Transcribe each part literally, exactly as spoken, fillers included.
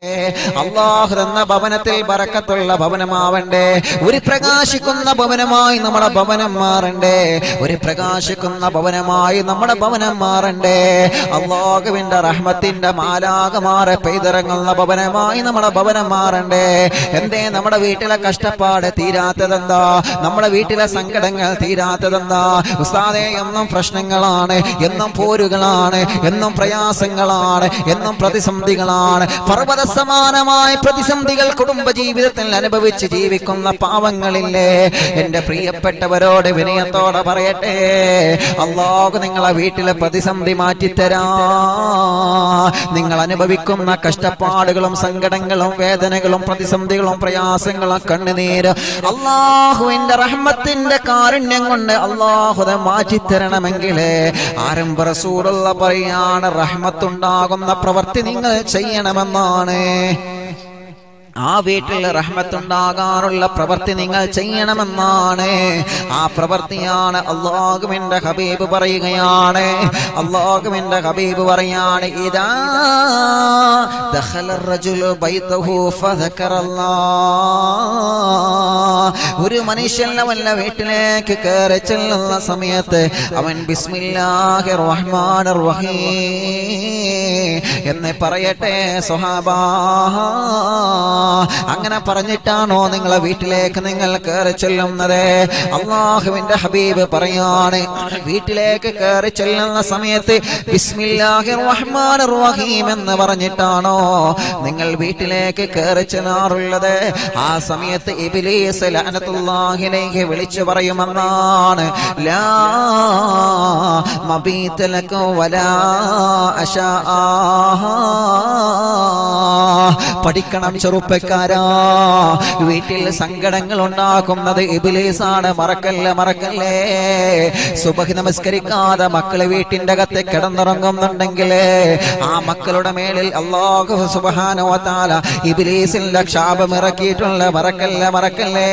അല്ലാഹു തന്ന ഭവനത്തിൽ ബറക്കത്തുള്ള ഭവനമാവണ്ടേ. ഒരു പ്രകാശിക്കുന്ന ഭവനമായി നമ്മുടെ ഭവനം മാറണ്ടേ. ഒരു പ്രകാശിക്കുന്ന ഭവനമായി നമ്മുടെ ഭവനം മാറണ്ടേ. അല്ലാഹുവിന്റെ റഹ്മത്തിന്റെ മാലാഖമാരെ പെയ്തിറങ്ങുന്ന ഭവനമായി നമ്മുടെ ഭവനം മാറണ്ടേ. എന്തേ നമ്മുടെ വീട്ടിലെ കഷ്ടപ്പാട് തീരാത്തതെന്താ? നമ്മുടെ വീട്ടിലെ സങ്കടങ്ങൾ തീരാത്തതെന്താ? ഉസ്താദേ, എന്നും പ്രശ്നങ്ങളാണ്, എന്നും പോരുകളാണ്, എന്നും പ്രയാസങ്ങളാണ്, എന്നും പ്രതിസന്ധികളാണ്. പർവ്വത സമാനമായ പ്രതിസന്ധികൾ കുടുംബജീവിതത്തിൽ അനുഭവിച്ച് ജീവിക്കുന്ന പാവങ്ങളില്ലേ? എന്റെ പ്രിയപ്പെട്ടവരോട് വിനയത്തോടെ പറയട്ടെ, അല്ലാഹു നിങ്ങളെ വീട്ടിലെ പ്രതിസന്ധി മാറ്റിത്തരാ. നിങ്ങൾ അനുഭവിക്കുന്ന കഷ്ടപ്പാടുകളും സങ്കടങ്ങളും വേദനകളും പ്രതിസന്ധികളും പ്രയാസങ്ങളും കണ്ണുനീര് അല്ലാഹുവിന്റെ റഹ്മത്തിന്റെ കാരുണ്യം കൊണ്ട് അല്ലാഹു മാറ്റിത്തരണമെങ്കിൽ ആരംഭ റസൂലുള്ള പറയാണ്, റഹ്മത്തുണ്ടാകുന്ന പ്രവൃത്തി നിങ്ങൾ ചെയ്യണമെന്നാണ്. ആ വീട്ടിൽ റഹ്മത്തുണ്ടാകാനുള്ള പ്രവൃത്തി നിങ്ങൾ ചെയ്യണമെന്നാണ്. ആ പ്രവൃത്തിയാണ് അല്ലാഹുവിന്റെ ഹബീബ് പറയുകയാണ്. അല്ലാഹുവിന്റെ ഹബീബ് പറയാണ്, ഇദാ ദഖല റജുലു ബൈതഹു ഫദക്കറല്ലാഹ്. ഒരു മനുഷ്യൻ അവന്റെ വീട്ടിലേക്ക് കയറി ചെല്ലുന്ന സമയത്ത് അവൻ ബിസ്മില്ലാഹിർ റഹ്മാനിർ റഹീം എന്ന് പറയട്ടെ. സ്വഹാബാ, അങ്ങനെ പറഞ്ഞിട്ടാണോ നിങ്ങളെ വീട്ടിലേക്ക് നിങ്ങൾ കയറി ചെല്ലുന്നത്? അല്ലാഹുവിന്റെ ഹബീബ് പറയാണ്, വീട്ടിലേക്ക് കയറി ചെല്ലുന്ന സമയത്ത് ബിസ്മില്ലാഹിർ റഹ്മാനിർ റഹീം എന്ന് പറഞ്ഞിട്ടാണോ നിങ്ങൾ വീട്ടിലേക്ക് കയറി ചെല്ലാറുള്ളത്? ആ സമയത്ത് ഇബ്ലീസ് ലഅനത്തുല്ലാഹി അലൈഹി വിളിച്ചു പറയുമെന്നാണ്, ലാ മബീത ലക വലാ അശാ. പഠിക്കണം ചെറുപ്പക്കാരാ, വീട്ടിൽ സങ്കടങ്ങൾ ഉണ്ടാക്കുന്നത് ഇബ്ലീസാണ്. മറക്കല്ലേ മറക്കല്ലേ. സുബഹി നമസ്കരിക്കാതെ മക്കള് വീട്ടിന്റെ അകത്ത് കിടന്നുറങ്ങുന്നുണ്ടെങ്കിൽ ആ മക്കളുടെ മേലിൽ അല്ലാഹു സുബ്ഹാനഹു വ തആല ഇബ്ലീസിന്റെ ശാപം ഇറക്കിയിട്ടുണ്ട്. മറക്കല്ലേ മറക്കല്ലേ.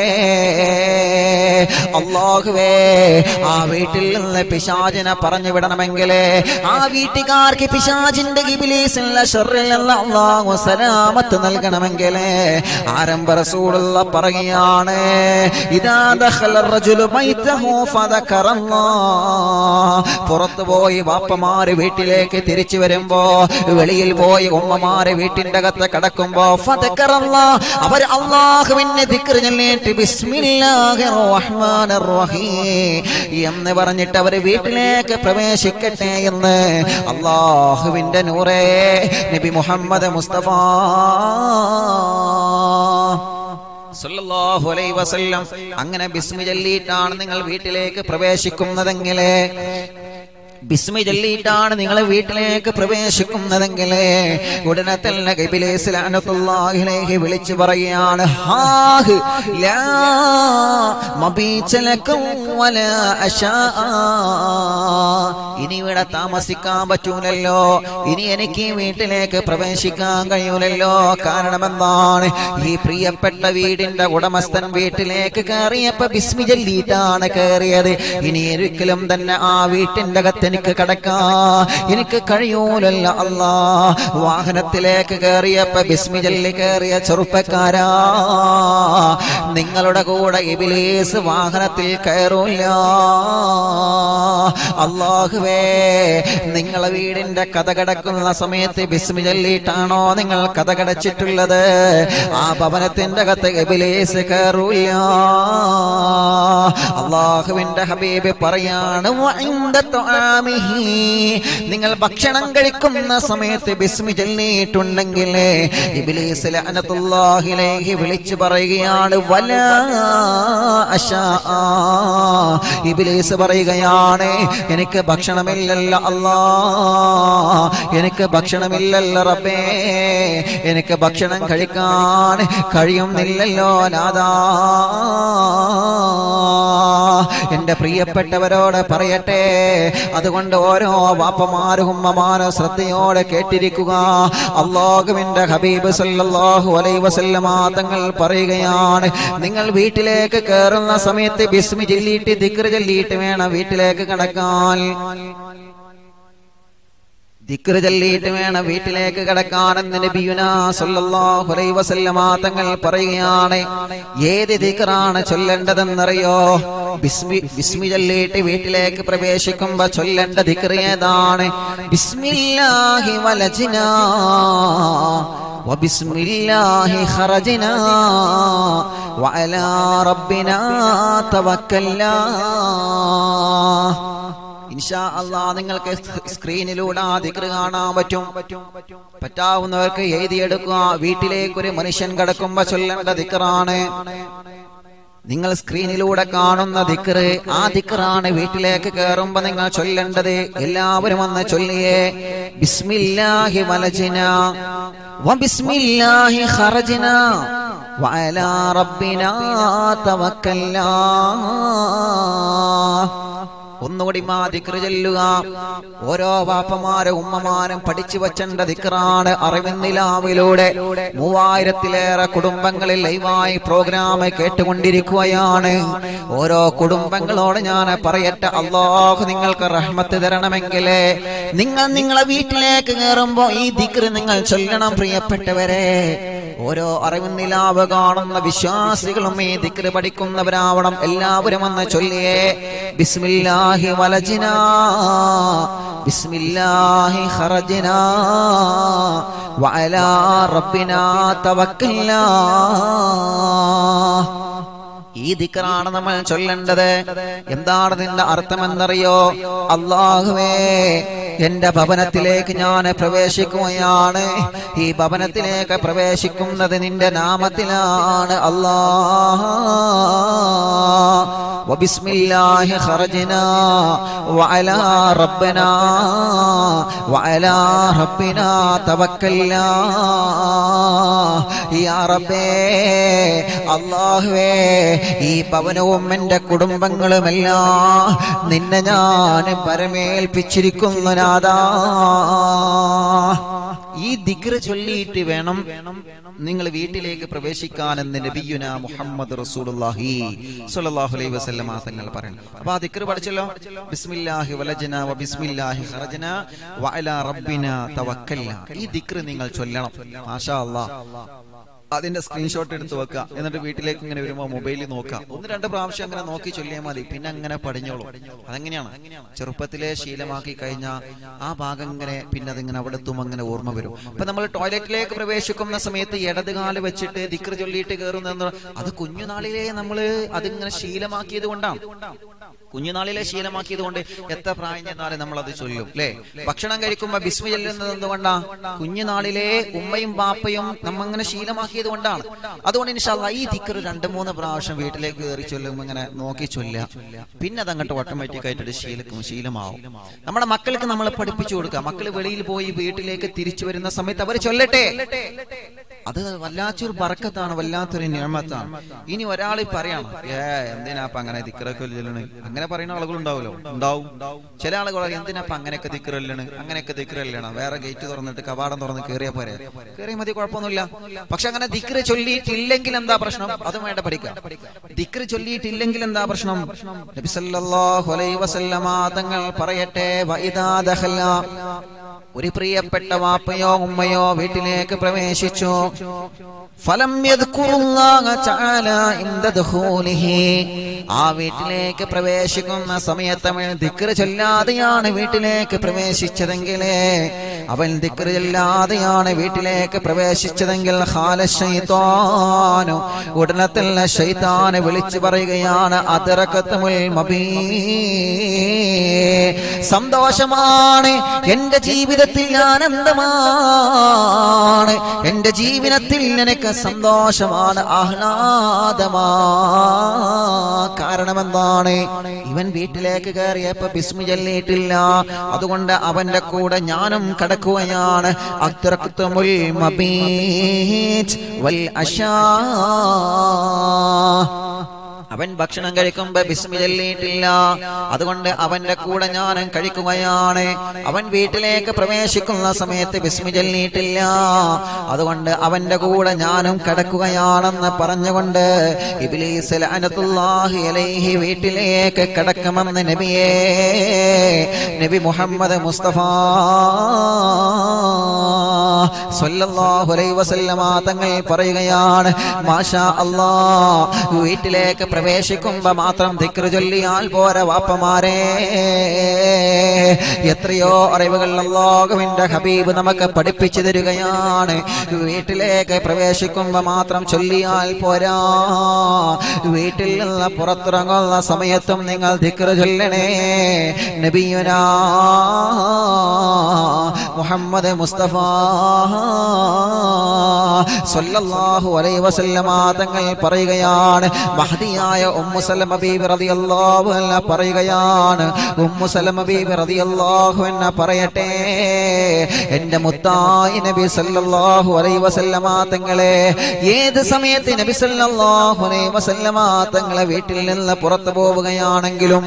അല്ലാഹുവേ, ആ വീട്ടിൽ നിന്ന് പിശാചിനെ പറഞ്ഞു വിടണമെങ്കിൽ, ആ വീട്ടുകാർക്ക് പിശാചിന്റെ ഇബ്ലീസിന്റെ ശർറിൽ നിന്ന് അല്ലാഹു സലാമത്ത് നൽകണമെങ്കിൽ ആരംഭ റസൂലുള്ള പറയുകയാണ്, ഇദാ ദഖല റജുലു ബൈതഹു ഫദക്കറല്ലാഹ്. പുറത്തു പോയി വാപ്പമാര് വീട്ടിലേക്ക് തിരിച്ചു വരുമ്പോ, വെളിയിൽ പോയി ഉമ്മമാര് വീട്ടിന്റെ അകത്ത് കടക്കുമ്പോ ഫദക്കറല്ലാഹ്, അവർ അല്ലാഹുവിനെ ദിക്ർ ചൊല്ലിയിട്ട് ബിസ്മില്ലാഹിർ റഹ്മാനിർ റഹീം എന്ന് പറഞ്ഞിട്ട് അവർ വീട്ടിലേക്ക് പ്രവേശിക്കട്ടെ എന്ന് അല്ലാഹുവിന്റെ നൂറേ നബി മുഹമ്മദ് മുസ്തഫ സല്ലല്ലാഹു അലൈഹി വസല്ലം അങ്ങനെ ബിസ്മി ചൊല്ലിയിട്ടാണ് നിങ്ങൾ വീട്ടിലേക്ക് പ്രവേശിക്കുന്നതെങ്കിൽ, ബിസ്മി ചൊല്ലിയിട്ടാണ് നിങ്ങൾ വീട്ടിലേക്ക് പ്രവേശിക്കുന്നതെങ്കിൽ ഉടനെ തന്നെ ഇബ്ലീസ് ലഅനത്തുല്ലാഹി അലൈഹി വിളിച്ചു പറയുകയാണ്, ഹാഹ് ലാ മബീത ലക്കും വലാ അശാ. ഇനി ഇവിടെ താമസിക്കാൻ പറ്റൂലല്ലോ, ഇനി എനിക്ക് വീട്ടിലേക്ക് പ്രവേശിക്കാൻ കഴിയൂലല്ലോ. കാരണം എന്താണ്? ഈ പ്രിയപ്പെട്ട വീടിന്റെ ഉടമസ്ഥൻ വീട്ടിലേക്ക് കയറിയപ്പോ ബിസ്മി ചൊല്ലിയിട്ടാണ് കയറിയത്. ഇനി ഒരിക്കലും തന്നെ ആ വീട്ടിന്റെ അകത്ത് എനിക്ക് കടക്കാ എനിക്ക് കഴിയൂലല്ലോ. അല്ലാ, വാഹനത്തിലേക്ക് കയറിയപ്പോ ബിസ്മി ചൊല്ലി കയറിയ ചെറുപ്പക്കാരാ, നിങ്ങളുടെ കൂടെ ഇബ്ലീസ് വാഹനത്തിൽ കയറൂല. അല്ലാഹുവേ, നിങ്ങളെ വീടിന്റെ കഥ കടക്കുന്ന സമയത്ത് ബിസ്മി ചൊല്ലിയിട്ടാണോ നിങ്ങൾ കഥ കടച്ചിട്ടുള്ളത്? ആ ഭവനത്തിന്റെ അകത്ത് ഇബ്ലീസ് കയറൂല. അല്ലാഹുവിന്റെ ഹബീബ് പറയാണ്, നിങ്ങൾ ഭക്ഷണം കഴിക്കുന്ന സമയത്ത് ബിസ്മി ചൊല്ലിയിട്ടുണ്ടെങ്കിൽ ഇബ്ലീസ് ലഅനത്തുല്ലാഹി അലൈഹി വിളിച്ചു പറയുകയാണ്, വലാ അശാ. ഇബ്ലീസ് പറയുകയാണ്, എനിക്ക് ഭക്ഷണമില്ലല്ലോ അല്ലാ, എനിക്ക് ഭക്ഷണമില്ലല്ലോ റബ്ബേ, എനിക്ക് ഭക്ഷണം കഴിക്കാൻ കഴിയുന്നില്ലല്ലോ നാഥാ. എന്റെ പ്രിയപ്പെട്ടവരോട് പറയട്ടെ, അതുകൊണ്ട് ഓരോ വാപ്പമാരും ഉമ്മമാരും ശ്രദ്ധയോടെ കേട്ടിരിക്കുക. അല്ലാഹുവിന്റെ ഹബീബ് സല്ലല്ലാഹു അലൈഹി വസല്ലമ തങ്ങൾ പറയുകയാണ്, നിങ്ങൾ വീട്ടിലേക്ക് കയറുന്ന സമയത്ത് ബിസ്മി ചൊല്ലിയിട്ട് ദിക്ർ ചൊല്ലിയിട്ട് വേണം വീട്ടിലേക്ക് കടക്കാൻ. ദിക്ർ ചൊല്ലിയിട്ട് വേണം വീട്ടിലേക്ക് കടക്കാനെന്ന് നബിയുനാ സല്ലല്ലാഹു അലൈഹി വസല്ലമ തങ്ങൾ പറയുകയാണ്. ഏത് ദിക്റാണ് ചൊല്ലേണ്ടതെന്നറിയോ? ബിസ്മി ബിസ്മി ചൊല്ലിയിട്ട് വീട്ടിലേക്ക് പ്രവേശിക്കുമ്പോൾ ചൊല്ലേണ്ട ദിക്ർ ഏതാണ്? ബിസ്മില്ലാഹി വലജ്നാ വബിസ്മില്ലാഹി ഖറജ്നാ വഅലാ റബ്ബിനാ തവക്കൽനാ. ഇൻഷാ അല്ലാഹ് നിങ്ങൾക്ക് സ്ക്രീനിലൂടെ ആ ദിക്ർ കാണാൻ പറ്റും. പറ്റാവുന്നവർക്ക് എഴുതിയെടുക്കുക. വീട്ടിലേക്ക് ഒരു മനുഷ്യൻ കടക്കുമ്പോ ചൊല്ലേണ്ട ദിക്റാണ്. നിങ്ങൾ സ്ക്രീനിലൂടെ കാണുന്ന ദിക്ർ, ആ ദിക്റാണ് വീട്ടിലേക്ക് കയറുമ്പോ നിങ്ങൾ ചൊല്ലേണ്ടത്. എല്ലാവരും ഒന്ന് ചൊല്ലിയേ. ബിസ്മില്ലാഹി വലജ്നാ വബിസ്മില്ലാഹി ഖറജ്നാ വഅലാ റബ്ബിനാ തവക്കൽനാ. ഒന്നുകൂടി മാ ദിക്ർ ചൊല്ലുക. ഓരോ വാപ്പമാരും ഉമ്മമാരും പഠിച്ചു വച്ചേണ്ട ദിക്റാണ്. അറിവിന്നിലാവിലൂടെ മൂവായിരത്തിലേറെ കുടുംബങ്ങളിൽ ലൈവായി പ്രോഗ്രാം കേട്ടുകൊണ്ടിരിക്കുകയാണ്. ഓരോ കുടുംബങ്ങളോട് ഞാൻ പറയട്ടെ, അല്ലാഹു നിങ്ങൾക്ക് റഹ്മത്ത് തരണമെങ്കിൽ നിങ്ങൾ നിങ്ങളെ വീട്ടിലേക്ക് കയറുമ്പോ ഈ ദിക്ർ നിങ്ങൾ ചൊല്ലണം. പ്രിയപ്പെട്ടവരെ, ഓരോ അറിവിന്നിലാവ് കാണുന്ന വിശ്വാസികളും ഈ ദിക്ർ പഠിക്കുന്നവരാവണം. എല്ലാവരും ഒന്ന് ചൊല്ലിയേ. ബിസ്മില്ലാഹി വലജ്നാ ബിസ്മില്ലാഹി ഖറജ്നാ വഅലാ റബ്ബിനാ തവക്കൽനാ. ഈ ദിക്റാണ് നമ്മൾ ചൊല്ലേണ്ടത്. എന്താണ് ഇതിന്റെ അർത്ഥമെന്നറിയോ? അല്ലാഹുവേ, എന്റെ ഭവനത്തിലേക്ക് ഞാൻ പ്രവേശിക്കുകയാണ്. ഈ ഭവനത്തിലേക്ക് പ്രവേശിക്കുന്നത് നിന്റെ നാമത്തിലാണ്. അല്ലാഹ് വബിസ്മില്ലാഹി ഖറജ്നാ വഅലാ റബ്ബനാ വഅലാ റബ്ബിനാ തവക്കൽനാ. യാ റബ്ബേ, അല്ലാഹുവേ, ഈ ഭവനവും എന്റെ കുടുംബങ്ങളുമെല്ലാം നിന്നെ ഞാൻ പരമേൽപ്പിച്ചിരിക്കുന്നു നാഥാ. ഈ ദിക്ർ ചൊല്ലിയിട്ട് വേണം നിങ്ങൾ വീട്ടിലേക്ക് പ്രവേശിക്കാനെന്ന് നബിയുനാ മുഹമ്മദ് റസൂലുള്ളാഹി സ്വല്ലല്ലാഹു അലൈഹി വസല്ലം തങ്ങൾ പറയുന്നു. അപ്പൊ ആ ദിക്ർ പഠിച്ചല്ലോ. ബിസ്മില്ലാഹി വലജ്നാ വബിസ്മില്ലാഹി ഖറജ്നാ വഅലാ റബ്ബിനാ തവക്കൽനാ. ഈ ദിക്ർ നിങ്ങൾ ചൊല്ലണം. മാഷാ അല്ലാഹ്. അതിന്റെ സ്ക്രീൻഷോട്ട് എടുത്ത് വെക്കുക. എന്നിട്ട് വീട്ടിലേക്ക് ഇങ്ങനെ വരുമ്പോൾ മൊബൈലിൽ നോക്കാം. ഒന്ന് രണ്ട് പ്രാവശ്യം അങ്ങനെ നോക്കി ചൊല്ലിയാൽ മതി. പിന്നെ അങ്ങനെ പഠിഞ്ഞോളൂ. അതെങ്ങനെയാണ്? ചെറുപ്പത്തിലെ ശീലമാക്കി കഴിഞ്ഞാൽ ആ ഭാഗം ഇങ്ങനെ പിന്നെ അതിങ്ങനെ അവിടെ എത്തും അങ്ങനെ ഓർമ്മ വരും. ഇപ്പൊ നമ്മൾ ടോയ്ലറ്റിലേക്ക് പ്രവേശിക്കുന്ന സമയത്ത് ഇടതുകാല് വെച്ചിട്ട് ദിക്ർ ചൊല്ലിയിട്ട് കയറുന്ന അത് കുഞ്ഞുനാളിലെ നമ്മള് അതിങ്ങനെ ശീലമാക്കിയത് കൊണ്ടാണ്. കുഞ്ഞുനാളിലെ ശീലമാക്കിയത് കൊണ്ട് എത്ര പ്രായം ചെന്നാലും നമ്മൾ അത് ചൊല്ലും അല്ലെ. ഭക്ഷണം കഴിക്കുമ്പോ ബിസ്മി ചൊല്ലുന്നത് എന്തുകൊണ്ടാ? കുഞ്ഞുനാളിലെ ഉമ്മയും ബാപ്പയും നമ്മങ്ങനെ ശീലമാക്കിയത് കൊണ്ടാണ്. അതുകൊണ്ട് ഇൻഷാ അല്ലാഹ് ഈ ദിക്ർ രണ്ട് മൂന്ന് പ്രാവശ്യം വീട്ടിലേക്ക് കയറി ചൊല്ലുമ്പോൾ ഇങ്ങനെ നോക്കി ചൊല്ലുക. പിന്നെ അതങ്ങോട്ട് ഓട്ടോമാറ്റിക് ആയിട്ട് ശീലക്കും ശീലമാവും. നമ്മുടെ മക്കൾക്ക് നമ്മൾ പഠിപ്പിച്ചു കൊടുക്കുക. മക്കൾ വെളിയിൽ പോയി വീട്ടിലേക്ക് തിരിച്ചു വരുന്ന സമയത്ത് അവർ ചൊല്ലട്ടെ. അത് വല്ലാത്തൊരു ബർക്കത്താണ്, വല്ലാത്തൊരു നിഅമത്താണ്. ഇനി ഒരാൾ പറയണം, ഏ എന്തിനാപ്പ അങ്ങനെ ദിക്റൊക്കെ ചൊല്ലണ്, അങ്ങനെ പറയുന്ന ആളുകൾ ഉണ്ടാവുമല്ലോ, ഉണ്ടാവും. ചില ആളുകൾ എന്തിനാപ്പ അങ്ങനെയൊക്കെ ദിക്ർ ചൊല്ലണ്, അങ്ങനെയൊക്കെ ദിക്ർ ചൊല്ലണം, വേറെ ഗേറ്റ് തുറന്നിട്ട് കവാടം തുറന്ന് കയറിയാ പോരെ, കയറിയ മതി, കുഴപ്പമൊന്നുമില്ല. പക്ഷെ അങ്ങനെ ദിക്ർ ചൊല്ലിയിട്ടില്ലെങ്കിൽ എന്താ പ്രശ്നം? അതും വേണ്ട പഠിക്കാം. ദിക്ർ ചൊല്ലിയിട്ടില്ലെങ്കിൽ എന്താ പ്രശ്നം? നബി സല്ലല്ലാഹു അലൈഹി വസല്ലമ തങ്ങൾ പറയട്ടെ, വഇദാ ദഖല, ഒരു പ്രിയപ്പെട്ട വാപ്പയോ ഉമ്മയോ വീട്ടിലേക്ക് പ്രവേശിച്ചു, ഫലം യദ്കുറുല്ലാഹ തആല ഇൻദ ദഖൂലിഹി, ആ വീട്ടിലേക്ക് പ്രവേശിക്കുന്ന സമയത്ത് അവൻ ദിക്ർ ചൊല്ലാതെയാണ് വീട്ടിലേക്ക് പ്രവേശിച്ചതെങ്കിൽ അവൻ ദിക്ർ ചൊല്ലാതെയാണ് വീട്ടിലേക്ക് പ്രവേശിച്ചതെങ്കിൽ ഖാല ശൈത്താനു, ഉടനെ തന്നെ ശൈത്താൻ വിളിച്ചു പറയുകയാണ്, അദ്റകതുൽ മബീ, സന്തോഷമാണ് എന്റെ ജീവിതത്തിൽ, ആനന്ദമാണ് എന്റെ ജീവിതത്തിൽ, നിനക്ക് സന്തോഷമാണ്, ആഹ്ലാദമാ. കാരണം എന്താണ്? ഇവൻ വീട്ടിലേക്ക് കയറിയപ്പോ ബിസ്മി ചൊല്ലിയിട്ടില്ല. അതുകൊണ്ട് അവന്റെ കൂടെ ഞാനും കടക്കുകയാണ്. അദ്റകതുൽ മബീത് വൽ അശാ, അവൻ ഭക്ഷണം കഴിക്കുമ്പോ ബിസ്മി ചൊല്ലിയിട്ടില്ല. അതുകൊണ്ട് അവന്റെ കൂടെ ഞാനും കഴിക്കുകയാണ്. അവൻ വീട്ടിലേക്ക് പ്രവേശിക്കുന്ന സമയത്ത് ബിസ്മി ചൊല്ലിയിട്ടില്ല. അതുകൊണ്ട് അവന്റെ കൂടെ ഞാനും കിടക്കുകയാണെന്ന് പറഞ്ഞുകൊണ്ട് ഇബ്ലീസ് ലഅനത്തുല്ലാഹി അലൈഹി വീട്ടിലേക്ക് കിടക്കുമെന്ന് നബിയേ നബി മുഹമ്മദ് മുസ്തഫ സ്വല്ലല്ലാഹു അലൈഹി വസല്ലമ തങ്ങൾ പറയുകയാണ്, മാഷാ അല്ലാഹ്, വീട്ടിലേക്ക് പ്രവേശിക്കുമ്പോ മാത്രം ദിക്ർ ചൊല്ലിയാൽ പോരാ വാപ്പമാരെ. എത്രയോ അറിവുകൾ അല്ലാഹുവിന്റെ ഹബീബ് നമുക്ക് പഠിപ്പിച്ചു തരികയാണ്. വീട്ടിലേക്ക് പ്രവേശിക്കുമ്പോ മാത്രം ചൊല്ലിയാൽ പോരാ, വീട്ടിൽ നിന്ന് പുറത്തിറങ്ങുന്ന സമയത്തും നിങ്ങൾ ദിക്ർ ചൊല്ലണേ. നബിയുനാ മുഹമ്മദ് മുസ്തഫ സ്വല്ലല്ലാഹു അലൈഹി വസല്ലമ തങ്ങൾ പറയുകയാണ്, മഹദിയായ ഉമ്മു സലമ ബീബി റളിയല്ലാഹു അൻഹ പറയുകയാണ്, ഉമ്മു സലമ ബീബി റളിയല്ലാഹു അൻഹ പറയട്ടെ, എൻ്റെ മുത്തായി നബി സല്ലല്ലാഹു അലൈഹി വസല്ലമ തങ്ങളെ ഏത് സമയത്ത് നബി സല്ലല്ലാഹു അലൈഹി വസല്ലമ തങ്ങളെ വീട്ടിൽ നിന്ന് പുറത്തു പോവുകയാണെങ്കിലും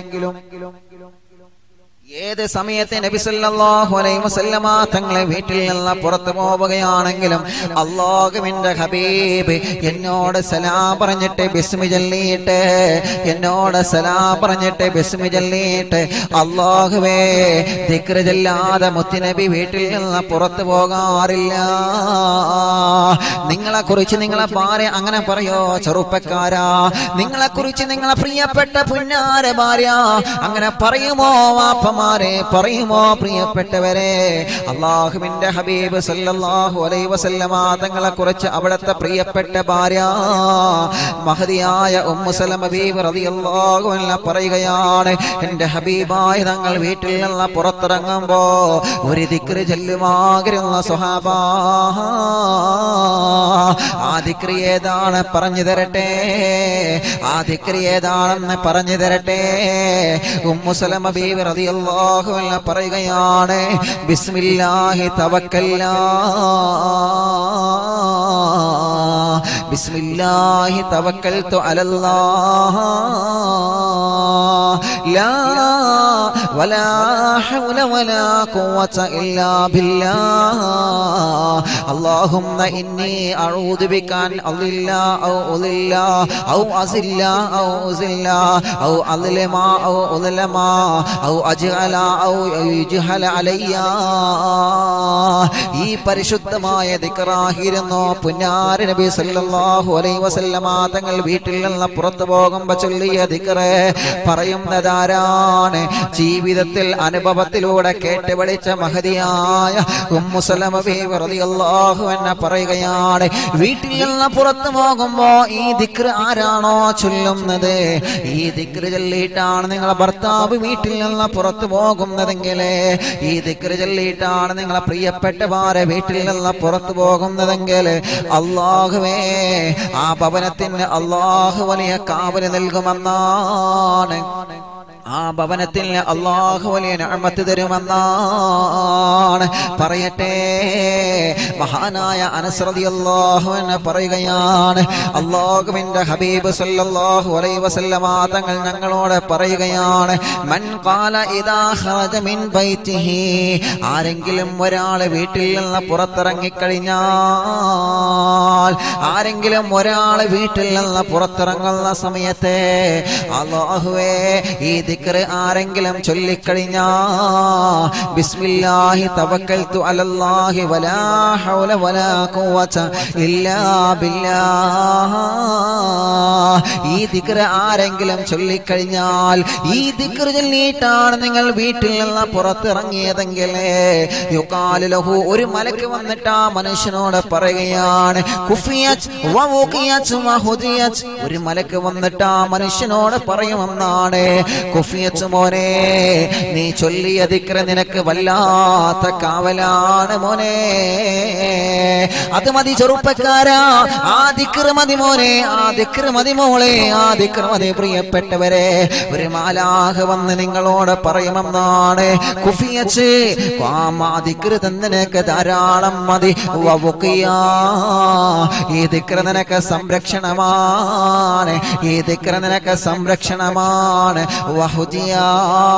ഏത് സമയത്ത് നബി സല്ലല്ലാഹു അലൈഹി വസല്ലമ തങ്ങളെ വീട്ടിൽ നിന്ന് പുറത്തു പോവുകയാണെങ്കിലും അല്ലാഹുവിന്റെ ഹബീബ് എന്നോട് സലാം പറഞ്ഞിട്ട് ബിസ്മി ചൊല്ലിയിട്ട് എന്നോട് സലാം പറഞ്ഞിട്ട് ബിസ്മി ചൊല്ലിയിട്ട് അല്ലാഹുവേ ദിക്ർ ചൊല്ലാതെ മുത്തുനബി വീട്ടിൽ നിന്ന് പുറത്തു പോകാറില്ല. നിങ്ങളെ കുറിച്ച് നിങ്ങളെ ഭാര്യ അങ്ങനെ പറയോ? ചെറുപ്പക്കാരാ, നിങ്ങളെ കുറിച്ച് നിങ്ങളെ പ്രിയപ്പെട്ട പുന്നാര ഭാര്യ അങ്ങനെ പറയുമോ? വാപ്പമാരെ പറയുമോ? പ്രിയപ്പെട്ടവരെ, അല്ലാഹുവിന്റെ ഹബീബ് സല്ലല്ലാഹു അലൈഹി വസല്ലമ തങ്ങളെ കുറിച്ച് അവിടുത്തെ പ്രിയപ്പെട്ട ഭാര്യ മഹദിയായ ഉമ്മു സലമ ബീബി റളിയല്ലാഹു അൻഹ പറയുകയാണ്, എൻ്റെ ഹബീബായ തങ്ങൾ വീട്ടിൽ നിന്ന് പുറത്തിറങ്ങുമ്പോ ഒരു ദിക്ർ ചൊല്ലുമാകിരുന്ന സ്വഹാബ. ആ ദിക്ർ ഏതാണ് പറഞ്ഞു തരട്ടെ? ആ ദിക്ർ ഏതാണെന്ന് പറഞ്ഞു തരട്ടെ? ഉമ്മു സലമ ബീബി റളിയല്ലാഹു അൻഹ പറയുകയാണ്, ബിസ്മില്ലാഹി തവക്കൽനാ ബിസ്മില്ലാഹി തവക്കൽതു അലല്ലാഹ് ലാ വലാ ഹൗല വലാ ഖുവത ഇല്ലാ ബില്ലാഹ് അല്ലാഹുമ്മ ഇന്നി അഊദു ബിക അൻ അളില്ല ഔ ഉളില്ല ഔ അസില്ല ഔ ഉസില്ല ഔ അളിമ ഔ ഉലമ ഔ അജ്അല ഔ യുജ്ഹല അലയ്യ. ഈ പരിശുദ്ധമായ ദിക്റായിരുന്നു പുന്നാര നബി സല്ലല്ലാഹു അലൈഹി വസല്ലമ തങ്ങൾ വീട്ടിൽ നിന്ന് പുറത്തു പോകുമ്പോൾ ചൊല്ലിയ ദിക്ർ. പറയുന്നതാരാണ്? ജീവിതത്തിൽ അനുഭവത്തിലൂടെ കേട്ടുപഠിച്ച മഹദിയായ ഉമ്മു സലമ ബീവി റളിയല്ലാഹു അൻഹ പറയുകയാണ്, വീട്ടിൽ നിന്ന് പുറത്തു പോകുമ്പോ ഈ ദിക്ർ ആരാണോ ചൊല്ലുന്നത്, ഈ ദിക്ർ ചൊല്ലിയിട്ടാണ് നിങ്ങളെ ഭർത്താവ് വീട്ടിൽ നിന്ന് പുറത്തു പോകുന്നതെങ്കിൽ, ഈ ദിക്ർ ചൊല്ലിയിട്ടാണ് നിങ്ങളെ പ്രിയപ്പെട്ട ഭാര്യ വീട്ടിൽ നിന്ന് പുറത്തു പോകുന്നതെങ്കിൽ, അല്ലാഹുവേ ആ ഭവനത്തിന് അല്ലാഹു വലിയ കാവൽ നൽകുമെന്നാണ്. ആ ഭവനത്തിൽ അല്ലാഹു വലിയ നിഅമത്ത് തരുമെന്നാണ്. പറയട്ടെ, മഹാനായ അനസ് റളിയല്ലാഹു അൻഹു പറയുകയാണ്, അല്ലാഹുവിന്റെ ഹബീബ് സല്ലല്ലാഹു അലൈഹി വസല്ലമ തങ്ങൾ ഞങ്ങളോട് പറയുകയാണ്, മൻ ഖാല ഇദാ ഖറജ മിൻ ബൈതിഹി, ആരെങ്കിലും ഒരാൾ വീട്ടിൽ നിന്ന് പുറത്തിറങ്ങിക്കഴിഞ്ഞാൽ, ആരെങ്കിലും ഒരാൾ വീട്ടിൽ നിന്ന് പുറത്തിറങ്ങുന്ന സമയത്ത് അല്ലാഹുവേ ഈ ദിക്ർ ആരെങ്കിലും ചൊല്ലിക്കഴിഞ്ഞാ, ബിസ്മില്ലാഹി തവക്കൽതു അലല്ലാഹി വലാ ഹൗല വലാ ഖുവത ഇല്ലാ ബില്ലാഹ്, ഈ ദിക്ർ ആരെങ്കിലും ചൊല്ലിക്കഴിഞ്ഞാൽ, ഈ ദിക്ർ ചൊല്ലിയിട്ടാണ് നിങ്ങൾ വീട്ടിൽ നിന്ന് പുറത്തിറങ്ങിയതെങ്കിൽ, യുഖാലു ലഹു, ഒരു മലക്ക് വന്നിട്ട് ആ മനുഷ്യനോട് പറയുകയാണ്, കുഫിയത് വവുഖിയത് വഹുദിയത്, ഒരു മലക്ക് വന്നിട്ട് ആ മനുഷ്യനോട് പറയുമെന്നാണ്, കുഫിയത്ത് മോനെ, നീ ചൊല്ലിയ ദിക്ർ നിനക്ക് വല്ലാത്ത കാവലാണ് മോനെ. അത് മതി ചെറുപ്പക്കാരാ, ആ ദിക്ർ മതി മോനെ, ആ ദിക്ർ മതി മോളെ, ആ ദിക്ർ മതി പ്രിയപ്പെട്ടവരെ. ഒരു മാലാഖ വന്ന് നിങ്ങളോട് പറയുമെന്നാണ്, കുഫിയത്ത് ആ ദിക്ർ നിനക്ക് ധാരാളം മതി. വവുഖിയ, ഈ ദിക്ർ നിനക്ക് സംരക്ഷണമാണ്, ഈ ദിക്ർ നിനക്ക് സംരക്ഷണമാണ്. വഹുദിയാ,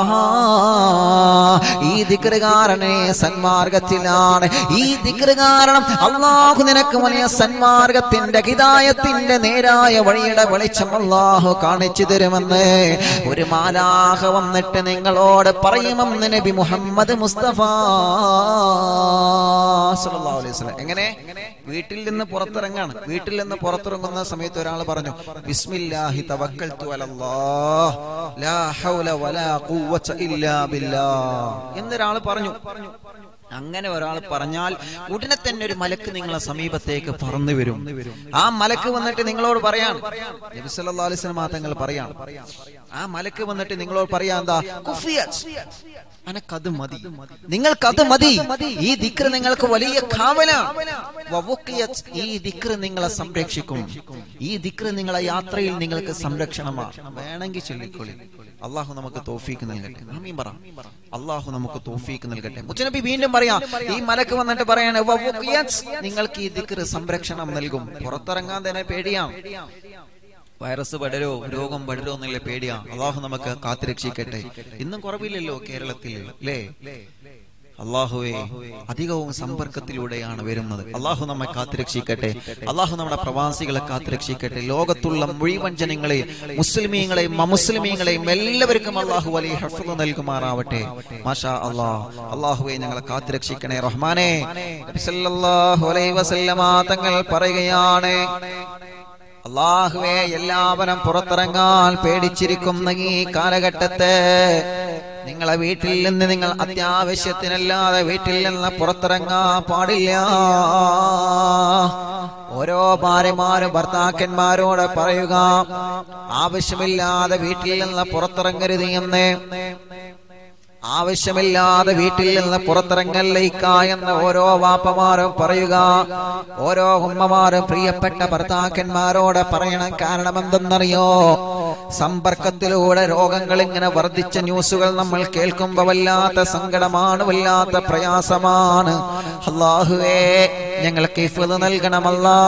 ഈ ദിക്ർ കാരണം സന്മാർഗത്തിലാണ്, ഈ ദിക്ർ കാരണം അല്ലാഹു നിനക്ക് വലിയ സന്മാർഗത്തിന്റെ ഹിദായത്തിന്റെ നേരായ വഴിയുടെ വെളിച്ചം അല്ലാഹു കാണിച്ചു തരുമെന്ന് ഒരു മാലാഖ വന്നിട്ട് നിങ്ങളോട് പറയുമെന്ന് നബി മുഹമ്മദ് മുസ്തഫ സല്ലല്ലാഹു അലൈഹി വസല്ലം. എങ്ങനെ? വീട്ടിൽ നിന്ന് പുറത്തിറങ്ങാണ്. വീട്ടിൽ നിന്ന് പുറത്തിറങ്ങുന്ന സമയത്ത് ഒരാൾ പറഞ്ഞു, ബിസ്മില്ലാഹി തവക്കൽതു അലല്ലാഹ് ലാ ഹൗല വലാ ഖുവത ഇല്ലാ ബില്ലാഹ് എന്നൊരാൾ പറഞ്ഞു. അങ്ങനെ ഒരാൾ പറഞ്ഞാൽ ഉടനെ തന്നെ ഒരു മലക്ക് നിങ്ങളെ സമീപത്തേക്ക് പറന്നു വരും. ആ മലക്ക് വന്നിട്ട് നിങ്ങളോട് പറയാൻ, നബി സല്ലല്ലാഹു അലൈഹി വസല്ലം തങ്ങൾ പറയാൻ, ആ മലക്ക് വന്നിട്ട് നിങ്ങളോട് പറയാ, എന്താ? അനക്കത് മതി, നിങ്ങൾക്കത് മതി, ഈ ദിക്ർ നിങ്ങൾക്ക് വലിയ കാവലാണ്. ഈ ദിക്ർ നിങ്ങളെ സംരക്ഷിക്കും, ഈ ദിക്ർ നിങ്ങളെ യാത്രയിൽ നിങ്ങൾക്ക് സംരക്ഷണമാണ്. വേണമെങ്കിൽ ചൊല്ലിക്കൊള്ളി. അള്ളാഹു നമുക്ക് തൗഫീക്ക് നൽകട്ടെ. ആമീൻ പറ. അള്ളാഹു നമുക്ക് തൗഫീക്ക് നൽകട്ടെ. മുത്തനബി വീണ്ടും പറയാം, ഈ മലക്ക് വന്നിട്ട് പറയാണ്, നിങ്ങൾക്ക് ഈ ദിക്ർ സംരക്ഷണം നൽകും. പുറത്തിറങ്ങാൻ തന്നെ പേടിയാണ്, വൈറസ് പടരോ രോഗം പടരോ എന്നുള്ള പേടിയാ. അള്ളാഹു നമുക്ക് കാത്തുരക്ഷിക്കട്ടെ. ഇന്നും കുറവില്ലല്ലോ കേരളത്തിൽ, അല്ലേ? അള്ളാഹുവേ, അധികവും സമ്പർക്കത്തിലൂടെയാണ് വരുന്നത്. അള്ളാഹു നമ്മെ കാത്തുരക്ഷിക്കട്ടെ. അള്ളാഹു നമ്മുടെ പ്രവാസികളെ കാത്തുരക്ഷിക്കട്ടെ. ലോകത്തുള്ള മുഴുവൻ ജനങ്ങളെയും, മുസ്ലിമീങ്ങളെയും അമുസ്ലിമീങ്ങളെയും എല്ലാവർക്കും അള്ളാഹു വലിയ ഹഫ്ള് നൽകുമാറാവട്ടെ. മാഷാ അല്ലാഹ്. അള്ളാഹുവേ, ഞങ്ങളെ കാത്തുരക്ഷിക്കണേ റഹ്മാനേ. നബി സല്ലല്ലാഹു അലൈഹി വസല്ലമ തങ്ങൾ പറയുകയാണ്, അല്ലാഹുവേ, എല്ലാവരും പുറത്തിറങ്ങാൻ പേടിച്ചിരിക്കുന്ന ഈ കാലഘട്ടത്തെ നിങ്ങളെ വീട്ടിൽ നിന്ന് നിങ്ങൾ അത്യാവശ്യത്തിനല്ലാതെ വീട്ടിൽ നിന്ന് പുറത്തിറങ്ങാൻ പാടില്ല. ഓരോ ഭാര്യമാരും ഭർത്താക്കന്മാരോട് പറയുക, ആവശ്യമില്ലാതെ വീട്ടിൽ നിന്ന് പുറത്തിറങ്ങരുത് എന്ന്. ആവശ്യമില്ലാതെ വീട്ടിൽ നിന്ന് പുറത്തിറങ്ങല്ലേക്ക എന്ന് ഓരോ വാപ്പമാരും പറയുക, ഓരോ ഉമ്മമാരും പ്രിയപ്പെട്ട ഭർത്താക്കന്മാരോട് പറയണം. കാരണം എന്തെന്നറിയോ? സമ്പർക്കത്തിലൂടെ രോഗങ്ങൾ ഇങ്ങനെ വർദ്ധിച്ച ന്യൂസുകൾ നമ്മൾ കേൾക്കുമ്പോ വല്ലാത്ത സങ്കടമാണ്, വല്ലാത്ത പ്രയാസമാണ്. അല്ലാഹുവേ, ഞങ്ങൾക്ക് ഹിഫ്ള് നൽകണമല്ലാ.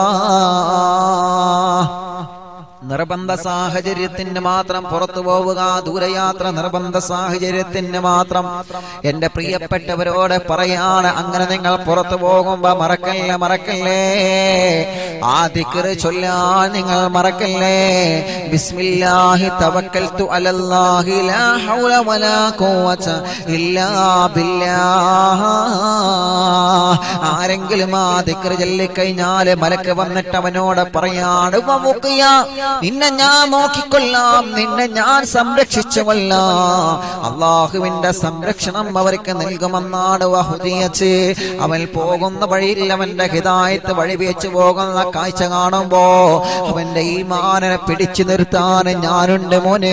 നിർബന്ധ സാഹചര്യത്തിന് മാത്രം പുറത്തു പോവുക, ദൂരയാത്ര നിർബന്ധ സാഹചര്യത്തിന് മാത്രം. എന്റെ പ്രിയപ്പെട്ടവരോട് പറയാണ്, അങ്ങനെ നിങ്ങൾ പുറത്തു പോകുമ്പോ മറക്കല്ലേ മറക്കല്ലേ ആ ദിക്ർ ചൊല്ലാൻ നിങ്ങൾ മറക്കല്ലേ. ബിസ്മില്ലാഹി തവക്കൽതു അലല്ലാഹി ലാ ഹൗല വലാ ഖുവത ഇല്ലാ ബില്ലാഹ്. ആരെങ്കിലും ആ ദിക്ർ ചൊല്ലിക്കഴിഞ്ഞാൽ മലക്ക് വന്നിട്ട് അവനോട് പറയാണ്, നിന്നെ ഞാൻ നോക്കിക്കൊള്ളാം, നിന്നെ ഞാൻ സംരക്ഷിച്ചു കൊള്ളാം. അള്ളാഹുവിന്റെ സംരക്ഷണം അവർക്ക് നൽകുമെന്നാണ് വഹുദിയത്ത്. അവൻ പോകുന്ന വഴിയിൽ അവന്റെ ഹിദായത്ത് വഴി വെച്ച് പോകുന്ന കാഴ്ച കാണുമ്പോ അവന്റെ ഈമാനിനെ പിടിച്ചു നിർത്താൻ ഞാനുണ്ട് മോനെ.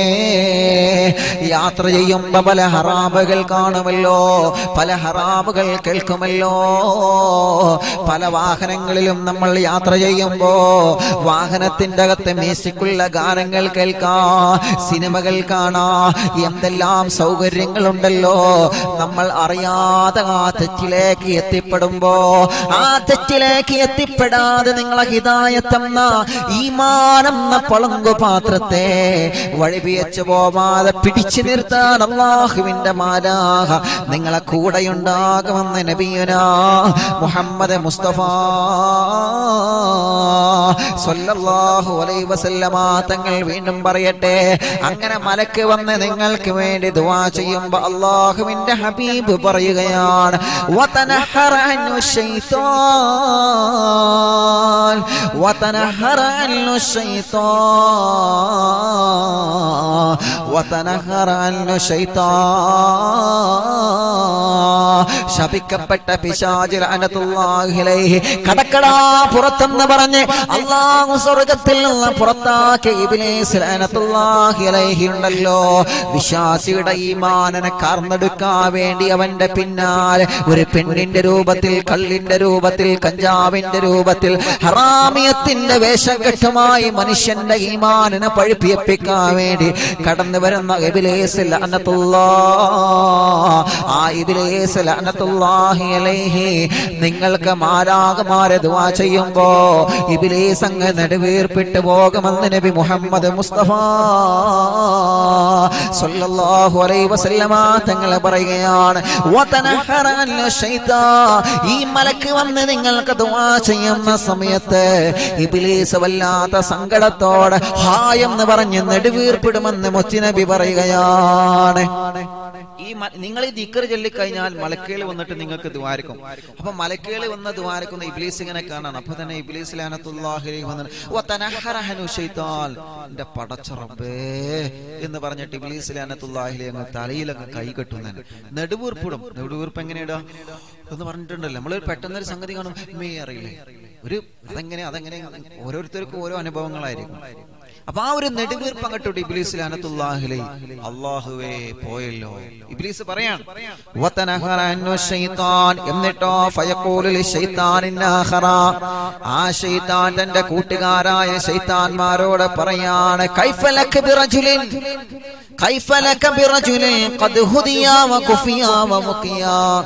യാത്ര ചെയ്യുമ്പോ പല ഹറാമുകൾ കാണുമല്ലോ, പല ഹറാമുകൾ കേൾക്കുമല്ലോ. പല വാഹനങ്ങളിലും നമ്മൾ യാത്ര ചെയ്യുമ്പോ വാഹനത്തിന്റെ അകത്ത് മ്യൂസിക്കുള്ള ഗാനങ്ങൾ കേൾക്കാം, സിനിമകൾ കാണാം, എന്തെല്ലാം സൗകര്യങ്ങളുണ്ടല്ലോ. നമ്മൾ അറിയാതെ ആ തെറ്റിലേക്ക് എത്തിപ്പെടുമ്പോ, ആ തെറ്റിലേക്ക് എത്തിപ്പെടാതെ നിങ്ങളെ ഹിദായത്തെന്ന ഈമാനെന്ന പളങ്കു പാത്രത്തെ വഴിപിയച്ചു പോവാതെ പിടിച്ചു നിർത്താൻ അല്ലാഹുവിന്റെ മാലാഖ നിങ്ങളെ കൂടെയുണ്ടാകുമെന്ന് നബിയുനാ മുഹമ്മദ് മുസ്തഫ സ്വല്ലല്ലാഹു അലൈഹി വസല്ലമ തങ്ങൾ വീണ്ടും പറയട്ടെ, അങ്ങനെ മലക്ക് വന്ന് നിങ്ങൾക്ക് വേണ്ടി ദുആ ചെയ്യുമ്പോ അല്ലാഹുവിന്റെ ഹബീബ് പറയുകയാണ്, വതനഹറ അൻഹു ശൈത്താൻ വതനഹറ അൻഹു ശൈത്താൻ വതനഹറ അൻഹു ശൈത്താൻ. ശപിക്കപ്പെട്ട പിശാച് ലഅനത്തുല്ലാഹി അലൈഹി കടക്കടാ പുറത്തെന്ന് പറഞ്ഞ് അല്ലാഹു സ്വർഗ്ഗത്തിൽ നിന്ന് പുറത്താക്കിയ ഇബ്ലീസ് ലഅനത്തുല്ലാഹി അലൈഹി ഉണ്ടല്ലോ, വിശ്വാസിയുടെ ഈമാനിനെ കാർന്നെടുക്കാൻ വേണ്ടി അവന്റെ പിന്നാലെ ഒരു പെണ്ണിന്റെ രൂപത്തിൽ, കള്ളിന്റെ രൂപത്തിൽ, കഞ്ചാവിന്റെ രൂപത്തിൽ, ഹറാമി ഇസ്ലാമിയത്തിന്റെ വേഷകെട്ടുമായി മനുഷ്യന്റെ ഈമാനിനെ പഴുപ്പിപ്പിക്കാൻ വേണ്ടി കടന്നു വരുന്ന ഇബ്ലീസ് ലഅനത്തുല്ലാഹ്, ആ ഇബ്ലീസ് ലഅനത്തുല്ലാഹി അലൈഹി നിങ്ങൾക്ക് മാലാഖമാരെ ദുആ ചെയ്യുമ്പോ ഇബ്ലീസ് അങ്ങ് നെടുവീർപ്പിട്ട് പോകുമെന്ന് നബി മുഹമ്മദ് മുസ്തഫ സല്ലല്ലാഹു അലൈഹി വസല്ലമ തങ്ങൾ പറയുകയാണ്. വതനഹറ ശൈത്താൻ, ഈ മലക്ക് വന്ന് നിങ്ങൾക്ക് ദുആ ചെയ്യുന്ന സമയത്ത് ഇബ്ലീസ് വല്ലാത്ത സങ്കടത്തോടെ ഹായ് എന്ന് പറഞ്ഞ് നെടുവീർപ്പിടുമെന്ന് മുത്തുനബി പറയുകയാണ്. ഈ നിങ്ങൾ ഈ ദിക്ർ ചൊല്ലിക്കഴിഞ്ഞാൽ മലക്കുകൾ വന്നിട്ട് നിങ്ങൾക്ക് ദ്വാരക്കും. അപ്പൊ മലക്കുകൾ വന്ന് ദ്വാരക്കുന്ന ഇബ്ലീസ് ഇങ്ങനെ കാണാണ്. അപ്പൊ തന്നെ ഇബ്ലീസ് ലഅനത്തുല്ലാഹി അലൈഹി വതനഹറഹു ശൈത്താൻ, എന്റെ പടച്ച റബ്ബേ എന്ന് പറഞ്ഞിട്ട് ഇബ്ലീസ് ലഅനത്തുല്ലാഹി അലൈഹി അങ്ങ് തലയിലൊക്കെ കൈ കെട്ടുന്നതിന് നെടുവീർപ്പിടും. നെടുവീർപ്പ് എങ്ങനെയാ എന്ന് പറഞ്ഞിട്ടുണ്ടല്ലോ. നമ്മളൊരു പെട്ടെന്നൊരു സംഗതി കാണും, മേ അറിയില്ലേ ഒരു അതെങ്ങനെ അതെങ്ങനെ ഓരോരുത്തർക്കും ഓരോ അനുഭവങ്ങളായിരിക്കും. അപ്പൊ ആ ഒരു നെടുവീർപ്പ് അങ്ങോട്ട് ഇബ്ലീസ് ലഅനത്തുല്ലാഹി അലൈഹി, അല്ലാഹുവേ പോയല്ലോ. ഇബ്ലീസ് പറയാണ് വതനഹറഹു ശൈത്താൻ, എന്നിട്ടോ ഫയഖൂലു ലിശൈത്താനിൻ ആഖറ, ആ ശൈത്താൻ തന്റെ കൂട്ടുകാരായ ശൈത്താന്മാരോട് പറയാണ് കൈഫ ലക ബിറജുലിൻ കൈഫ ലക ബിറജുലിൻ ഖദ് ഹുദിയ വകുഫിയ വമുഖിയ.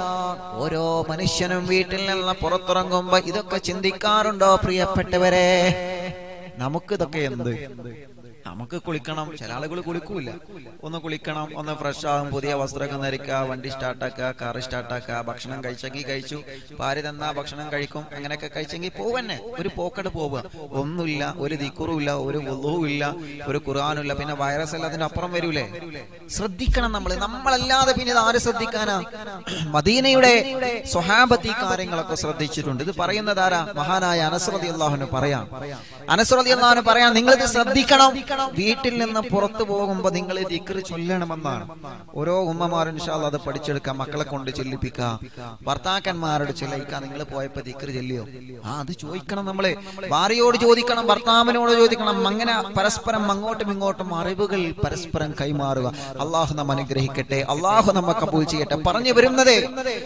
ഓരോ മനുഷ്യനും വീട്ടിൽ നിന്ന് പുറത്തിറങ്ങുമ്പോ ഇതൊക്കെ ചിന്തിക്കാറുണ്ടോ പ്രിയപ്പെട്ടവരെ? നമുക്കിതൊക്കെ എന്ത്? നമുക്ക് കുളിക്കണം, ചില ആളുകൾ കുളിക്കൂല. ഒന്ന് കുളിക്കണം, ഒന്ന് ഫ്രഷ് ആകും, പുതിയ വസ്ത്രമൊക്കെ ധരിക്കുക, വണ്ടി സ്റ്റാർട്ടാക്കുക, കാറ് സ്റ്റാർട്ടാക്കുക, ഭക്ഷണം കഴിച്ചെങ്കിൽ കഴിച്ചു, ഭാര്യ തന്നാ ഭക്ഷണം കഴിക്കും, അങ്ങനെയൊക്കെ കഴിച്ചെങ്കിൽ പോവന്നെ, ഒരു പോക്കട് പോവുക. ഒന്നുമില്ല, ഒരു ദിക്റുമില്ല, ഒരു വുളൂഉം ഇല്ല, ഒരു ഖുർആനുമില്ല, പിന്നെ വൈറസ് എല്ലാം അതിനപ്പുറം വരൂലേ? ശ്രദ്ധിക്കണം നമ്മൾ. നമ്മളല്ലാതെ പിന്നെ ഇത് ആര് ശ്രദ്ധിക്കാനാ? മദീനയുടെ സ്വഹാബത്തി കാര്യങ്ങളൊക്കെ ശ്രദ്ധിച്ചിട്ടുണ്ട്. ഇത് പറയുന്നത് ആരാ? മഹാനായ അനസ് റളിയല്ലാഹു അൻഹു പറയാം. അനസ് റളിയല്ലാഹു അൻഹു പറയാം, നിങ്ങളിത് ശ്രദ്ധിക്കണം, വീട്ടിൽ നിന്ന് പുറത്തു പോകുമ്പോ നിങ്ങൾ ദിക്ർ ചൊല്ലണമെന്നാണ്. ഓരോ ഉമ്മമാരും ഇൻഷാ അല്ലാഹ് അത് പഠിച്ചെടുക്കാം, മക്കളെ കൊണ്ട് ചൊല്ലിപ്പിക്കുക, ഭർത്താക്കന്മാരോട് ചൊല്ലിക്കുക. നിങ്ങൾ പോയപ്പോ ദിക്ർ ചൊല്ലിയോ? ആ അത് ചോദിക്കണം. നമ്മള് ഭാര്യയോട് ചോദിക്കണം, ഭർത്താവിനോട് ചോദിക്കണം. അങ്ങനെ പരസ്പരം അങ്ങോട്ടും ഇങ്ങോട്ടും അറിവുകൾ പരസ്പരം കൈമാറുക. അള്ളാഹു നമ്മ അനുഗ്രഹിക്കട്ടെ, അള്ളാഹു നമ്മ കബൂൽ ചെയ്യട്ടെ. പറഞ്ഞു വരുന്നത്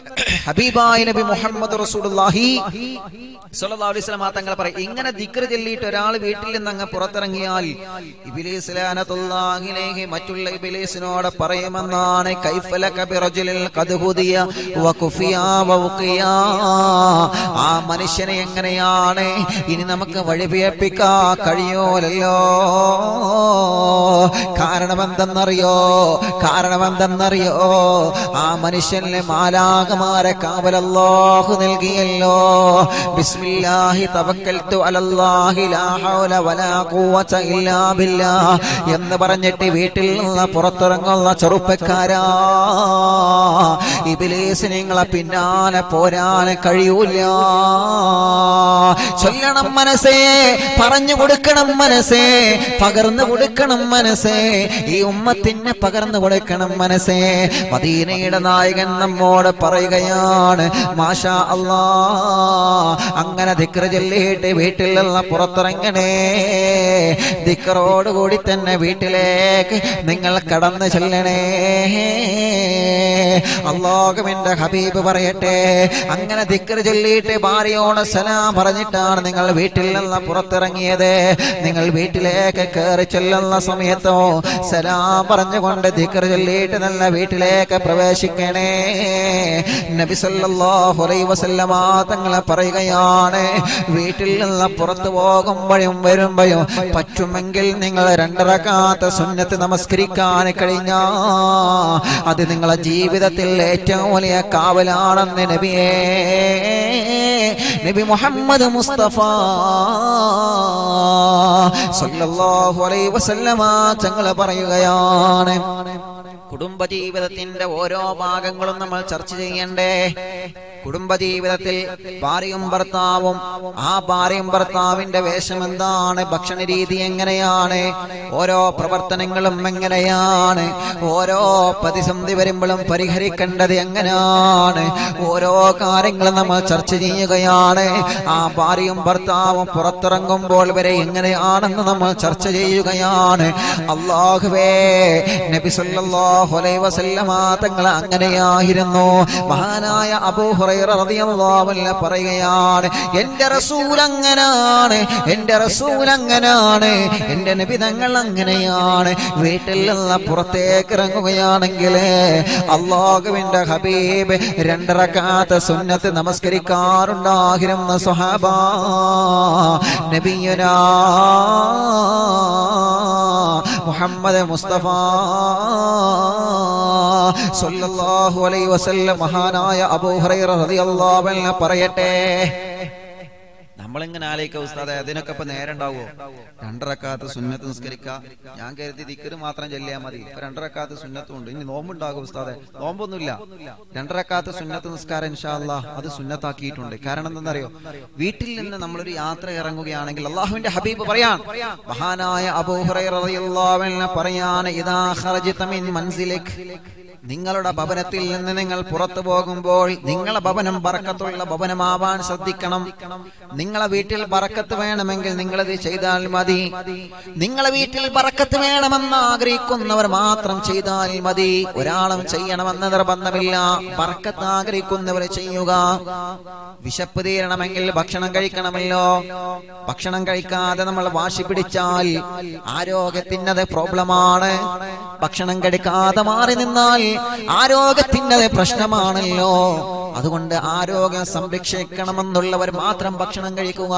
ഹബീബായ നബി മുഹമ്മദ് റസൂലുള്ളാഹി സ്വല്ലല്ലാഹു അലൈഹി വസല്ലം തങ്ങൾ പറയും, ഇങ്ങനെ ദിക്ർ ചൊല്ലിയിട്ട് ഒരാൾ വീട്ടിൽ നിന്ന് അങ്ങ് പുറത്തിറങ്ങിയാൽ ഇബ്ലീസ് ലഅനത്തുല്ലാഹി അലൈഹി മറ്റുള്ള ഇബ്ലീസിനോട് പറയുമെന്നാണ് കൈഫ ലക ബിറജുലിൻ ഖദ് ഹുദിയ വകുഫിയ വഖിയ. ആ മനുഷ്യനെ എങ്ങനെയാണ് ഇനി നമുക്ക് വഴിപിഴപ്പിക്കാൻ കഴിയൂലല്ലോ. കാരണം എന്തെന്നറിയോ? കാരണം എന്തെന്നറിയോ? ആ മനുഷ്യനെ മാലാഖമാരെ കാവൽ അല്ലാഹു നൽകിയല്ലോ. ബിസ്മില്ലാഹി തവക്കൽതു അലല്ലാഹി ലാ ഹൗല വലാ ഖുവത ഇല്ലാ ബില്ലാഹ് എന്ന് പറഞ്ഞിട്ട് വീട്ടിൽ നിന്ന് പുറത്തിറങ്ങുന്ന ചെറുപ്പക്കാരാ, ഇബ്ലീസ് നിങ്ങളെ പിന്നാലെ പോരാൻ കഴിയൂല. ചൊല്ലണം മനസ്സേ, പറഞ്ഞു കൊടുക്കണം മനസ്സേ, പകർന്നു കൊടുക്കണം മനസ്സേ, ഈ ഉമ്മത്തിനെ പകർന്നു കൊടുക്കണം മനസ്സേ. മദീനയുടെ നായകൻ നമ്മോട് പറയുകയാണ്, മാഷാ അല്ലാഹ്, അങ്ങനെ ദിക്ർ ചൊല്ലിയിട്ട് വീട്ടിൽ നിന്ന് പുറത്തിറങ്ങണേ. ദിക്റോടുകൂടി തന്നെ വീട്ടിലേക്ക് നിങ്ങൾ കടന്നു ചെല്ലണേ. അല്ലാഹുവിന്റെ ഹബീബ് പറയട്ടെ, അങ്ങനെ ദിക്ർ ചൊല്ലിയിട്ട് ഭാര്യയോട് സലാം പറഞ്ഞിട്ടാണ് നിങ്ങൾ വീട്ടിൽ നിന്ന് പുറത്തിറങ്ങിയത്. നിങ്ങൾ വീട്ടിലേക്ക് കയറി ചെല്ലുന്ന സമയത്തോ സലാം പറഞ്ഞുകൊണ്ട് ദിക്ർ ചൊല്ലിയിട്ട് നല്ല വീട്ടിലേക്ക് പ്രവേശിക്കണേ. നബി സല്ലല്ലാഹു അലൈഹി വസല്ലമ തങ്ങൾ പറയുകയാണ്, വീട്ടിൽ നിന്ന് പുറത്തു പോകുമ്പോഴും വരുമ്പോഴും പറ്റുമെങ്കിൽ നിങ്ങൾ രണ്ടറകാത്ത് സുന്നത്ത് നമസ്കരിക്കാൻ കഴിഞ്ഞാ അത് നിങ്ങളെ ജീവിതത്തിൽ ഏറ്റവും വലിയ കാവലാണെന്ന് നബിയേ നബി മുഹമ്മദ് മുസ്തഫ സല്ലല്ലാഹു അലൈഹി വസല്ലമ തങ്ങൾ പറയുകയാണ്. കുടുംബജീവിതത്തിന്റെ ഓരോ ഭാഗങ്ങളും നമ്മൾ ചർച്ച ചെയ്യണ്ടേ? കുടുംബജീവിതത്തിൽ ഭാര്യയും ഭർത്താവും, ആ ഭാര്യയും ഭർത്താവിന്റെ വേഷം എന്താണ്, ഭക്ഷണ രീതി എങ്ങനെയാണ്, ഓരോ പ്രവർത്തനങ്ങളും എങ്ങനെയാണ്, ഓരോ പ്രതിസന്ധി വരുമ്പോഴും പരിഹരിക്കേണ്ടത് എങ്ങനെയാണ്, ഓരോ കാര്യങ്ങളും നമ്മൾ ചർച്ച ചെയ്യുകയാണ്. ആ ഭാര്യയും ഭർത്താവും പുറത്തിറങ്ങുമ്പോൾ വരെ എങ്ങനെയാണെന്ന് നമ്മൾ ചർച്ച ചെയ്യുകയാണ്. അല്ലാഹുവേ, നബി സല്ലല്ലാഹു അലൈഹി വസല്ലമ തങ്ങൾ അങ്ങനെയായിരുന്നു. മഹാനായ അബൂ ഹുറൈറ റളിയല്ലാഹു അൻഹു പറയുകയാണ്, എന്റെ റസൂൽ അങ്ങനാണ്, എന്റെ റസൂൽ അങ്ങനാണ്, എന്റെ നബി തങ്ങൾ അങ്ങനെയാണ്. വീട്ടിൽ നിന്ന് പുറത്തേക്ക് ഇറങ്ങുകയാണെങ്കിൽ അല്ലാഹുവിന്റെ ഹബീബ് രണ്ട് റക്അത്ത് സുന്നത്ത് നമസ്കരിക്കാറുണ്ടായിരുന്നു സ്വഹാബ. നബിയുനാ മുഹമ്മദ് മുസ്തഫ സല്ലല്ലാഹു അലൈഹി വസല്ലം മഹാനായ അബൂ ഹുറൈറ റളിയല്ലാഹു അൻഹു പറയട്ടെ, നമ്മളിങ്ങനെ ആലോചിക്കുക ഉസ്താദെ അതിനൊക്കെ ഇപ്പൊ നേരം ഉണ്ടാവുമോ? രണ്ടരക്കാത്ത സുന്നത്ത് നിസ്കരിക്കുക, ഞാൻ കരുതി ദിക്ർ മാത്രം ചൊല്ലിയാൽ മതി. ഇപ്പൊ രണ്ടരക്കാത്ത സുന്നത്തും ഉണ്ട്. ഇനി നോമ്പുണ്ടാകും ഉസ്താദെ? നോമ്പൊന്നുമില്ല. രണ്ടരക്കാത്ത സുന്നത്ത് നിസ്കാരം ഇൻഷാ അല്ലാഹ് അത് സുന്നത്താക്കിയിട്ടുണ്ട്. കാരണം എന്താണെന്നറിയോ? വീട്ടിൽ നിന്ന് നമ്മളൊരു യാത്ര ഇറങ്ങുകയാണെങ്കിൽ അള്ളാഹുവിന്റെ ഹബീബ് പറയാൻ, മഹാനായ അബൂ ഹുറൈറ റളിയല്ലാഹു അൻഹു പറയാണ്, ഇദാ ഖറജ്ത മിൻ മൻസിലിക്, നിങ്ങളുടെ ഭവനത്തിൽ നിന്ന് നിങ്ങൾ പുറത്തു പോകുമ്പോൾ നിങ്ങളെ ഭവനം ബറക്കത്തുള്ള ഭവനമാവാൻ ശ്രദ്ധിക്കണം. നിങ്ങളെ വീട്ടിൽ ബറക്കത്ത് വേണമെങ്കിൽ നിങ്ങളത് ചെയ്താൽ മതി. നിങ്ങളെ വീട്ടിൽ ബറക്കത്ത് വേണമെന്ന് ആഗ്രഹിക്കുന്നവർ മാത്രം ചെയ്താൽ മതി. ഒരാളും ചെയ്യണമെന്ന് നിർബന്ധമില്ല. ബറക്കത്ത് ആഗ്രഹിക്കുന്നവർ ചെയ്യുക. വിശപ്പ് തീരണമെങ്കിൽ ഭക്ഷണം കഴിക്കണമല്ലോ. ഭക്ഷണം കഴിക്കാതെ നമ്മൾ വാശി പിടിച്ചാൽ ആരോഗ്യത്തിനത് പ്രോബ്ലമാണ്. ഭക്ഷണം കഴിക്കാതെ മാറി നിന്നാൽ ആരോഗ്യത്തിൻ്റെ പ്രശ്നമാണല്ലോ. അതുകൊണ്ട് ആരോഗ്യം സംരക്ഷിക്കണമെന്നുള്ളവർ മാത്രം ഭക്ഷണം കഴിക്കുക.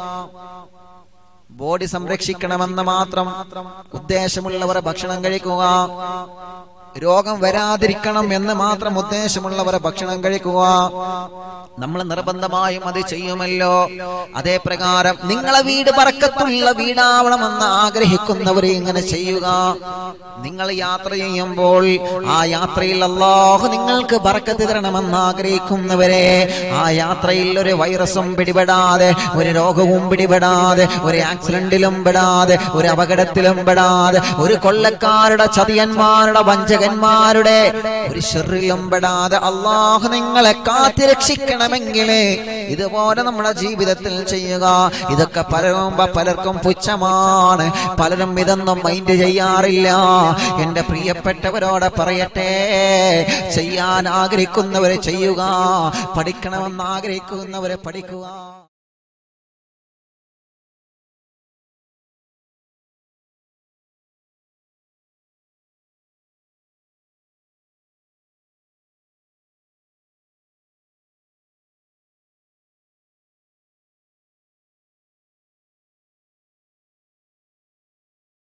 ബോഡി സംരക്ഷിക്കണമെന്ന് മാത്രം ഉദ്ദേശമുള്ളവർ ഭക്ഷണം കഴിക്കുക. രോഗം വരാതിരിക്കണം എന്ന് മാത്രം ഉദ്ദേശമുള്ളവർ ഭക്ഷണം കഴിക്കുക. നമ്മൾ നിർബന്ധമായും അത് ചെയ്യുമല്ലോ. അതേ പ്രകാരം നിങ്ങളെ വീട് ബറക്കത്തുള്ള വീടാവണമെന്ന് ആഗ്രഹിക്കുന്നവരെ ഇങ്ങനെ ചെയ്യുക. നിങ്ങൾ യാത്ര ചെയ്യുമ്പോൾ ആ യാത്രയിൽ അല്ലാഹു നിങ്ങൾക്ക് ബറക്കത്ത് തരണമെന്ന് ആഗ്രഹിക്കുന്നവരെ ആ യാത്രയിൽ ഒരു വൈറസും പിടിപെടാതെ, ഒരു രോഗവും പിടിപെടാതെ, ഒരു ആക്സിഡന്റിലും പെടാതെ, ഒരു അപകടത്തിലും പെടാതെ, ഒരു കൊള്ളക്കാരുടെ ചതിയന്മാരുടെ വഞ്ചകന്മാരുടെ ഒരു ശർറിലും പെടാതെ അല്ലാഹു നിങ്ങളെ കാത്തുരക്ഷിക്കണമെങ്കിൽ ഇതുപോലെ നമ്മുടെ ജീവിതത്തിൽ ചെയ്യുക. ഇതൊക്കെ പറയുമ്പോ പലർക്കും പുച്ഛമാണ്. പലരും ഇതൊന്നും മൈൻഡ് ചെയ്യാറില്ല. എന്റെ പ്രിയപ്പെട്ടവരോട് പറയട്ടെ, ചെയ്യാൻ ആഗ്രഹിക്കുന്നവരെ ചെയ്യുക, പഠിക്കണമെന്ന് ആഗ്രഹിക്കുന്നവരെ പഠിക്കുക.